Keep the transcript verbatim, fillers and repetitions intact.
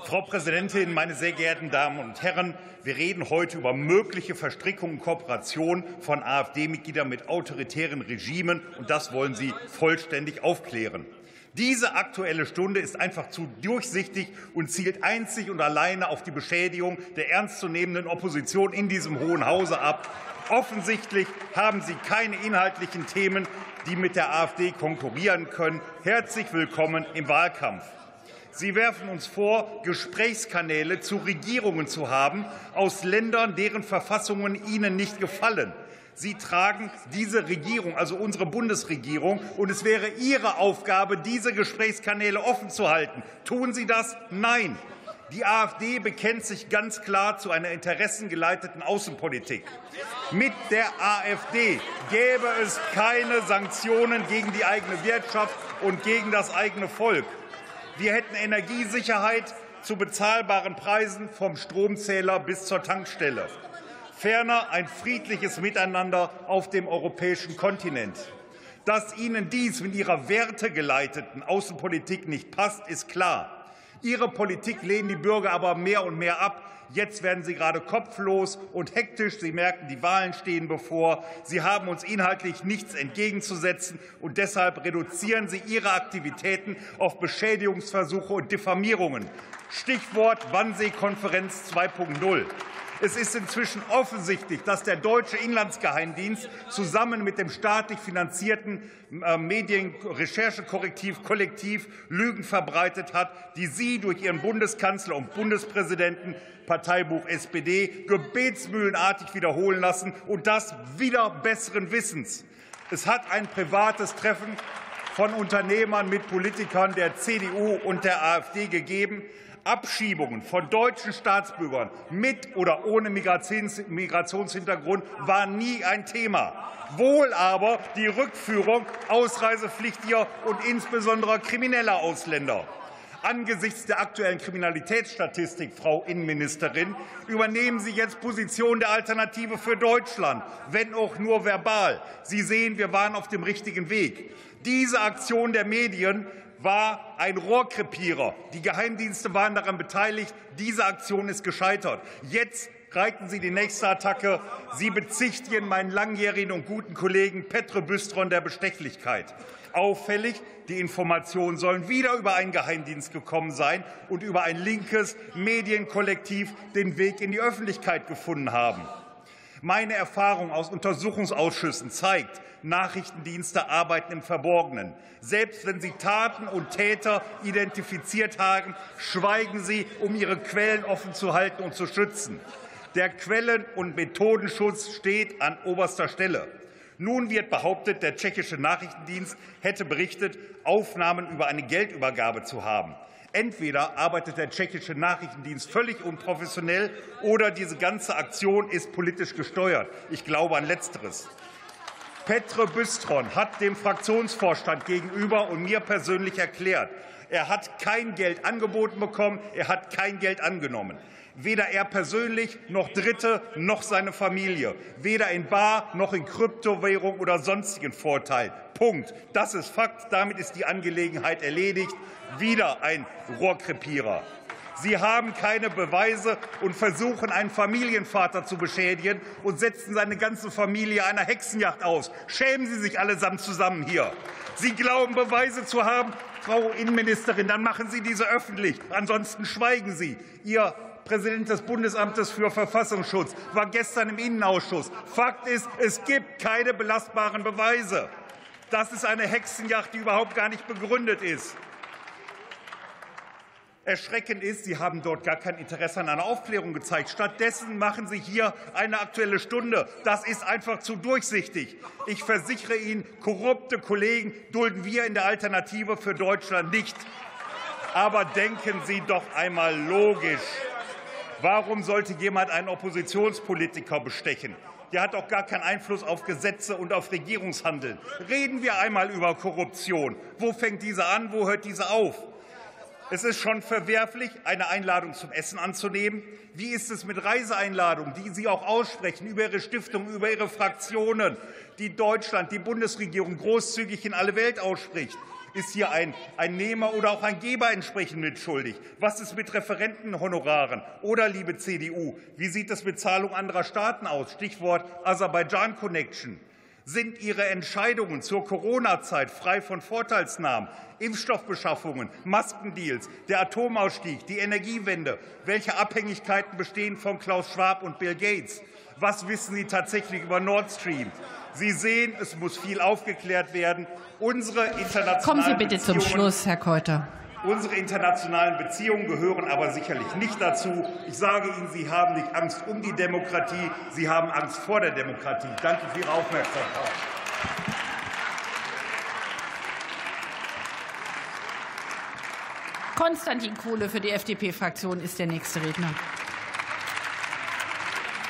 Frau Präsidentin, meine sehr geehrten Damen und Herren! Wir reden heute über mögliche Verstrickungen und Kooperationen von AfD-Mitgliedern mit autoritären Regimen, und das wollen Sie vollständig aufklären. Diese Aktuelle Stunde ist einfach zu durchsichtig und zielt einzig und alleine auf die Beschädigung der ernstzunehmenden Opposition in diesem Hohen Hause ab. Offensichtlich haben Sie keine inhaltlichen Themen, die mit der AfD konkurrieren können. Herzlich willkommen im Wahlkampf. Sie werfen uns vor, Gesprächskanäle zu Regierungen zu haben aus Ländern, deren Verfassungen Ihnen nicht gefallen. Sie tragen diese Regierung, also unsere Bundesregierung, und es wäre Ihre Aufgabe, diese Gesprächskanäle offen zu halten. Tun Sie das? Nein. Die AfD bekennt sich ganz klar zu einer interessengeleiteten Außenpolitik. Mit der AfD gäbe es keine Sanktionen gegen die eigene Wirtschaft und gegen das eigene Volk. Wir hätten Energiesicherheit zu bezahlbaren Preisen vom Stromzähler bis zur Tankstelle. Ferner ein friedliches Miteinander auf dem europäischen Kontinent. Dass Ihnen dies mit Ihrer wertegeleiteten Außenpolitik nicht passt, ist klar. Ihre Politik lehnen die Bürger aber mehr und mehr ab. Jetzt werden Sie gerade kopflos und hektisch. Sie merken, die Wahlen stehen bevor. Sie haben uns inhaltlich nichts entgegenzusetzen, und deshalb reduzieren Sie Ihre Aktivitäten auf Beschädigungsversuche und Diffamierungen. Stichwort Wannsee-Konferenz zwei Punkt null. Es ist inzwischen offensichtlich, dass der deutsche Inlandsgeheimdienst zusammen mit dem staatlich finanzierten Medienrecherchekorrektiv Kollektiv Lügen verbreitet hat, die Sie durch Ihren Bundeskanzler und Bundespräsidenten, Parteibuch S P D, gebetsmühlenartig wiederholen lassen, und das wider besseren Wissens. Es hat ein privates Treffen von Unternehmern mit Politikern der C D U und der AfD gegeben. Abschiebungen von deutschen Staatsbürgern mit oder ohne Migrationshintergrund war nie ein Thema. Wohl aber die Rückführung ausreisepflichtiger und insbesondere krimineller Ausländer. Angesichts der aktuellen Kriminalitätsstatistik, Frau Innenministerin, übernehmen Sie jetzt Position der Alternative für Deutschland, wenn auch nur verbal. Sie sehen, wir waren auf dem richtigen Weg. Diese Aktion der Medien war ein Rohrkrepierer. Die Geheimdienste waren daran beteiligt. Diese Aktion ist gescheitert. Jetzt reiten Sie die nächste Attacke. Sie bezichtigen meinen langjährigen und guten Kollegen Petr Bystron der Bestechlichkeit. Auffällig, die Informationen sollen wieder über einen Geheimdienst gekommen sein und über ein linkes Medienkollektiv den Weg in die Öffentlichkeit gefunden haben. Meine Erfahrung aus Untersuchungsausschüssen zeigt, Nachrichtendienste arbeiten im Verborgenen. Selbst wenn sie Taten und Täter identifiziert haben, schweigen sie, um ihre Quellen offen zu halten und zu schützen. Der Quellen- und Methodenschutz steht an oberster Stelle. Nun wird behauptet, der tschechische Nachrichtendienst hätte berichtet, Aufnahmen über eine Geldübergabe zu haben. Entweder arbeitet der tschechische Nachrichtendienst völlig unprofessionell, oder diese ganze Aktion ist politisch gesteuert. Ich glaube an Letzteres. Petr Bystron hat dem Fraktionsvorstand gegenüber und mir persönlich erklärt, er hat kein Geld angeboten bekommen, er hat kein Geld angenommen. Weder er persönlich noch Dritte noch seine Familie. Weder in Bar noch in Kryptowährung oder sonstigen Vorteil. Punkt. Das ist Fakt. Damit ist die Angelegenheit erledigt. Wieder ein Rohrkrepierer. Sie haben keine Beweise und versuchen, einen Familienvater zu beschädigen und setzen seine ganze Familie einer Hexenjagd aus. Schämen Sie sich allesamt zusammen hier. Sie glauben, Beweise zu haben, Frau Innenministerin, dann machen Sie diese öffentlich. Ansonsten schweigen Sie. Ihr Präsident des Bundesamtes für Verfassungsschutz war gestern im Innenausschuss. Fakt ist, es gibt keine belastbaren Beweise. Das ist eine Hexenjagd, die überhaupt gar nicht begründet ist. Erschreckend ist, Sie haben dort gar kein Interesse an einer Aufklärung gezeigt. Stattdessen machen Sie hier eine Aktuelle Stunde. Das ist einfach zu durchsichtig. Ich versichere Ihnen, korrupte Kollegen dulden wir in der Alternative für Deutschland nicht. Aber denken Sie doch einmal logisch. Warum sollte jemand einen Oppositionspolitiker bestechen? Der hat doch gar keinen Einfluss auf Gesetze und auf Regierungshandeln. Reden wir einmal über Korruption. Wo fängt diese an? Wo hört diese auf? Es ist schon verwerflich, eine Einladung zum Essen anzunehmen. Wie ist es mit Reiseeinladungen, die Sie auch aussprechen, über Ihre Stiftung, über Ihre Fraktionen, die Deutschland, die Bundesregierung großzügig in alle Welt ausspricht? Ist hier ein, ein Nehmer oder auch ein Geber entsprechend mitschuldig? Was ist mit Referentenhonoraren? Oder, liebe C D U, wie sieht es mit Zahlung anderer Staaten aus? Stichwort Aserbaidschan Connection. Sind Ihre Entscheidungen zur Corona-Zeit frei von Vorteilsnahmen, Impfstoffbeschaffungen, Maskendeals, der Atomausstieg, die Energiewende? Welche Abhängigkeiten bestehen von Klaus Schwab und Bill Gates? Was wissen Sie tatsächlich über Nord Stream? Sie sehen, es muss viel aufgeklärt werden. Unsere internationalen Kommen Sie bitte Beziehungen, zum Schluss, Herr Keuter. Unsere internationalen Beziehungen gehören aber sicherlich nicht dazu. Ich sage Ihnen, Sie haben nicht Angst um die Demokratie, Sie haben Angst vor der Demokratie. Danke für Ihre Aufmerksamkeit. Konstantin Kuhle für die F D P-Fraktion ist der nächste Redner.